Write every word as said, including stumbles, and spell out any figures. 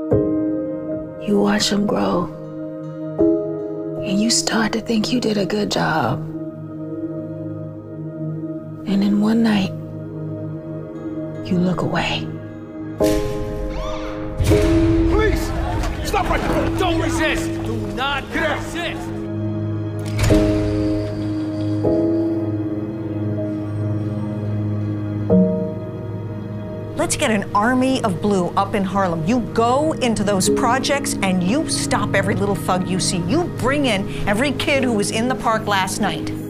You watch them grow, and you start to think you did a good job. And then one night, you look away. Please! Stop right there! Don't resist! Do not resist! Let's get an army of blue up in Harlem. You go into those projects and you stop every little thug you see. You bring in every kid who was in the park last night.